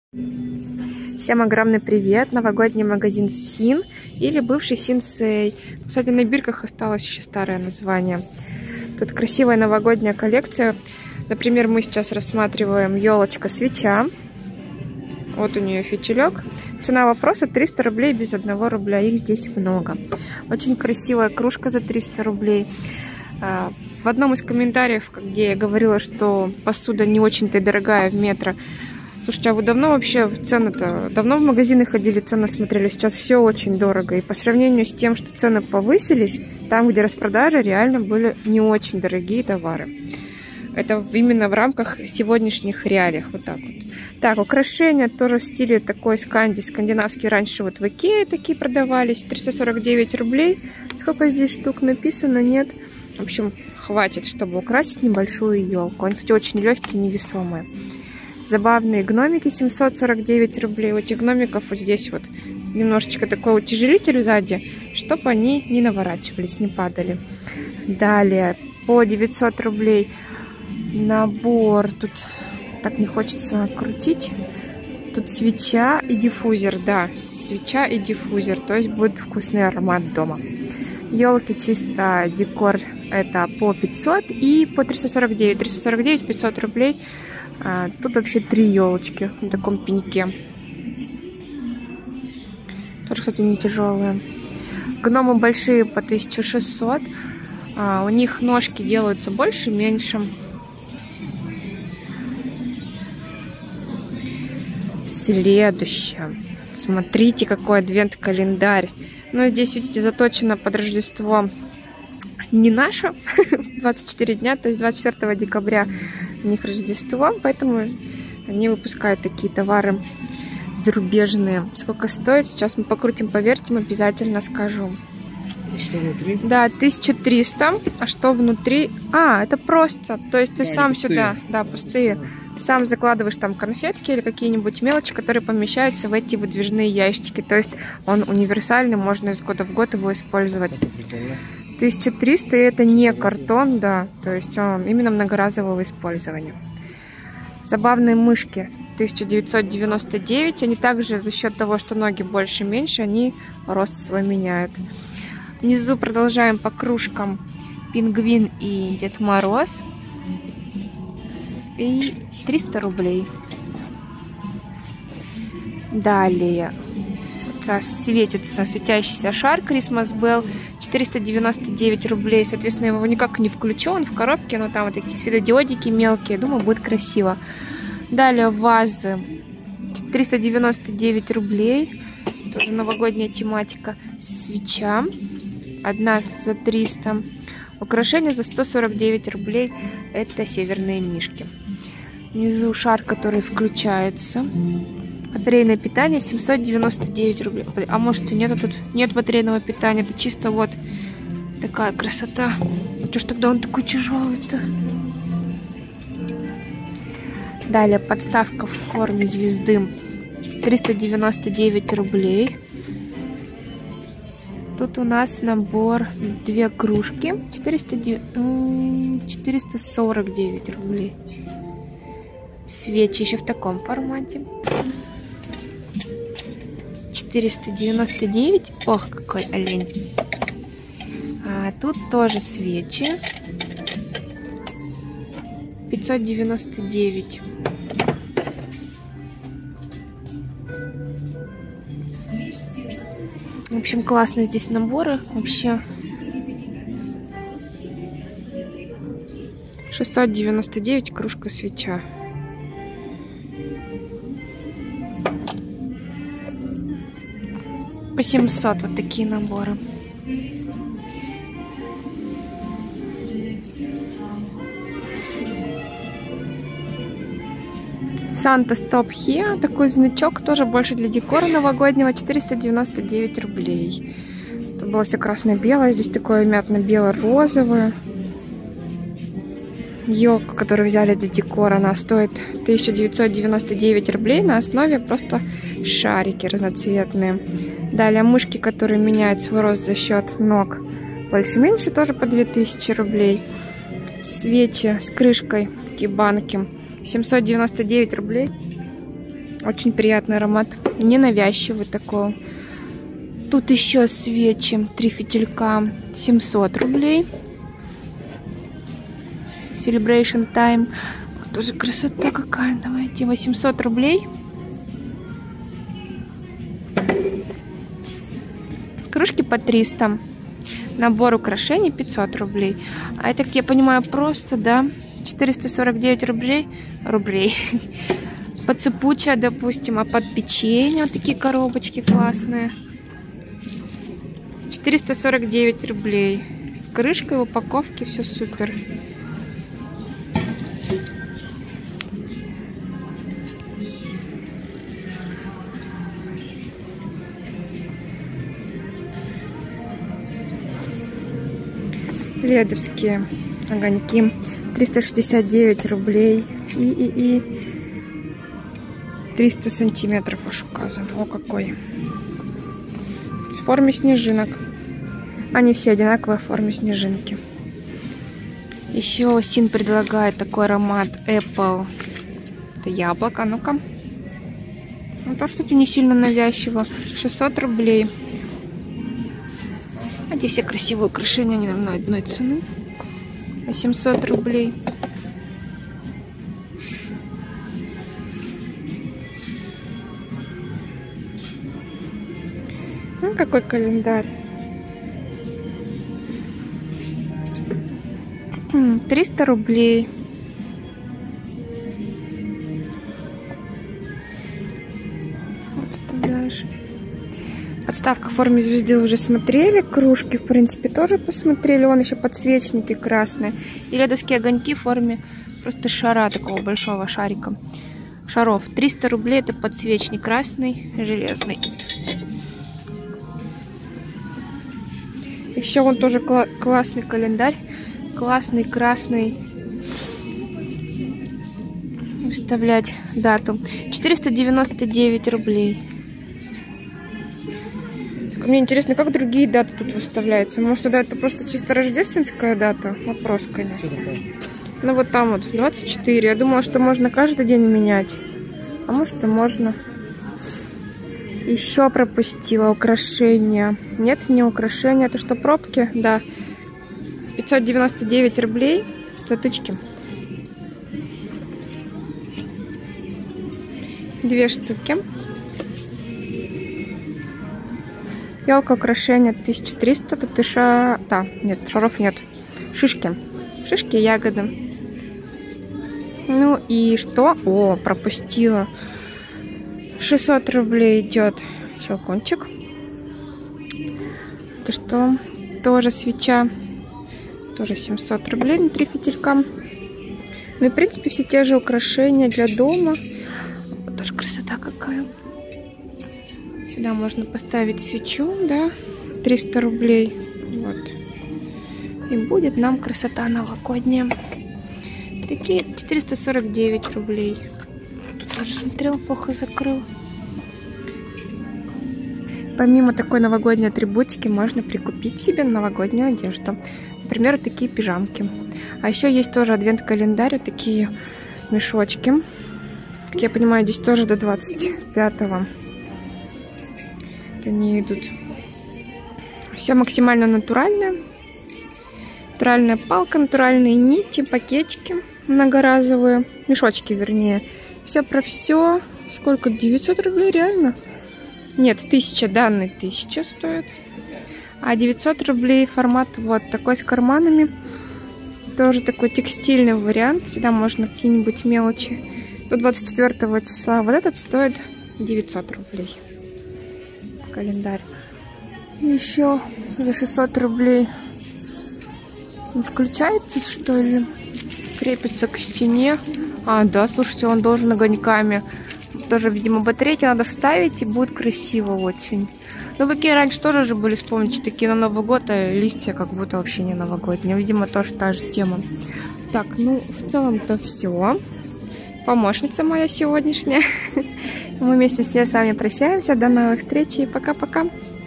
Всем огромный привет! Новогодний магазин Син или бывший Синсей. Кстати, на бирках осталось еще старое название. Тут красивая новогодняя коллекция. Например, мы сейчас рассматриваем елочка-свеча. Вот у нее фитилек. Цена вопроса 300 рублей без 1 рубля. Их здесь много. Очень красивая кружка за 300 рублей. В одном из комментариев, где я говорила, что посуда не очень-то дорогая в метро. Слушайте, а вы давно вообще цены-то? Давно в магазины ходили, цены смотрели? Сейчас все очень дорого. И по сравнению с тем, что цены повысились, там, где распродажи, реально были не очень дорогие товары. Это именно в рамках сегодняшних реалий. Вот так вот. Так, украшения тоже в стиле такой скандинавский. Раньше вот в Икее такие продавались. 349 рублей. Сколько здесь штук написано? Нет. В общем, хватит, чтобы украсить небольшую елку. Они, кстати, очень легкие, невесомые. Забавные гномики 749 рублей. У этих гномиков вот здесь вот немножечко такой утяжелитель сзади, чтобы они не наворачивались, не падали. Далее по 900 рублей набор. Тут так не хочется крутить. Тут свеча и диффузер. Да, свеча и диффузер. То есть будет вкусный аромат дома. Елки чисто декор это по 500 и по 349. 349, 500 рублей. Тут вообще 3 елочки в таком пеньке. Тоже, кстати, не тяжелые. Гномы большие по 1600. У них ножки делаются больше, меньше. Следующее. Смотрите, какой адвент-календарь. Но здесь, видите, заточено под Рождество не наше. 24 дня, то есть 24 декабря у них Рождество, поэтому они выпускают такие товары зарубежные. Сколько стоит? Сейчас мы покрутим, повертим, обязательно скажу. Что внутри? Да, 1300. А что внутри? Это просто. То есть ты сам пустые. Сюда, да, пустые. Сам закладываешь там конфетки или какие-нибудь мелочи, которые помещаются в эти выдвижные ящики. То есть он универсальный, можно из года в год его использовать. 1300, и это не картон, да, то есть он именно многоразового использования. Забавные мышки 1999, они также за счет того, что ноги больше и меньше, они рост свой меняют. Внизу продолжаем по кружкам Пингвин и Дед Мороз. И 300 рублей. Далее светится светящийся шар Christmas Bell, 499 рублей. Соответственно, его никак не включен в коробке, но там вот такие светодиодики мелкие. Думаю, будет красиво. Далее вазы 399 рублей. Тоже новогодняя тематика. Свеча. Одна за 300. Украшения за 149 рублей. Это северные мишки. Внизу шар, который включается. Батарейное питание 799 рублей. А может и нет, тут нет батарейного питания. Это чисто вот такая красота. Что ж тогда он такой тяжелый-то? Далее подставка в форме звезды 399 рублей. Тут у нас набор 2 кружки 449 рублей. Свечи еще в таком формате. 499. Ох, какой олень. Тут тоже свечи. 599. В общем, классные здесь наборы. Вообще 699 кружка свеча. По 700 вот такие наборы. Санта Стоп Хе, такой значок, тоже больше для декора новогоднего, 499 рублей. Тут было все красно-белое, здесь такое мятно-бело-розовое. Елка, которую взяли для декора, она стоит 1999 рублей на основе просто шарики разноцветные. Далее мышки, которые меняют свой рост за счет ног больше-меньше, тоже по 2000 рублей. Свечи с крышкой, такие банки, 799 рублей. Очень приятный аромат, ненавязчивый такой. Тут еще свечи, 3 фитилька, 700 рублей. Celebration Time. Тоже красота какая. Давайте, 800 рублей. Кружки по 300. Набор украшений 500 рублей. А это, как я понимаю, просто, да, 449 рублей. Подсыпучая, допустим, а под печенье вот такие коробочки классные. 449 рублей. С крышкой, в упаковке, все супер. Ледовские огоньки 369 рублей и 300 сантиметров аж указан. О, какой! В форме снежинок. Они все одинаковые в форме снежинки. Еще Син предлагает такой аромат Apple. Это яблоко. Ну-ка. Ну, то, что не сильно навязчиво. 600 рублей. Эти все красивые украшения, они на одной цены. 800 рублей. Ну, какой календарь. 300 рублей. Отставляешь. Подставка в форме звезды уже смотрели. Кружки, в принципе, тоже посмотрели. Вон еще подсвечники красные. И ледовские огоньки в форме просто шара, такого большого шарика. Шаров. 300 рублей. Это подсвечник красный, железный. Еще вон тоже классный календарь. Классный, красный. Вставлять дату. 499 рублей. Мне интересно, как другие даты тут выставляются. Может, тогда это просто чисто рождественская дата? Вопрос, конечно. Ну, вот там вот, 24. Я думала, что можно каждый день менять. А может, и можно. Еще пропустила украшения. Нет, не украшения. Это что, пробки? Да. 599 рублей. Затычки. 2 штуки. Елка украшения 1300. Тут и да, нет, шаров нет. Шишки. Шишки, ягоды. Ну и что? О, пропустила. 600 рублей идет щелкунчик. Это что? Тоже свеча. Тоже 700 рублей на 3 фитилька. Ну и в принципе все те же украшения для дома. Вот тоже красота какая. Сюда можно поставить свечу, да, 300 рублей. Вот. И будет нам красота новогодняя. Такие 449 рублей. Тут тоже смотрел, плохо закрыл. Помимо такой новогодней атрибутики, можно прикупить себе новогоднюю одежду. Например, вот такие пижамки. А еще есть тоже адвент-календарь, вот такие мешочки. Как я понимаю, здесь тоже до 25-го. Они идут. Все максимально натуральное. Натуральная палка, натуральные нити, пакетики многоразовые. Мешочки, вернее. Все про все. Сколько? 900 рублей реально? Нет, 1000, данные 1000 стоят. А 900 рублей формат вот такой с карманами. Тоже такой текстильный вариант. Сюда можно какие-нибудь мелочи. До 24 числа. Вот этот стоит 900 рублей. Календарь. Еще за 600 рублей. Он включается, что ли? Крепится к стене. А, да, слушайте, он должен огоньками. Тоже, видимо, батарейки надо вставить, и будет красиво очень. Ну, какие раньше тоже же были, вспомните, такие на Новый год, а листья как будто вообще не новогодние. Видимо, тоже та же тема. Так, ну, в целом-то все. Помощница моя сегодняшняя. Мы вместе с ней с вами прощаемся. До новых встреч и пока-пока.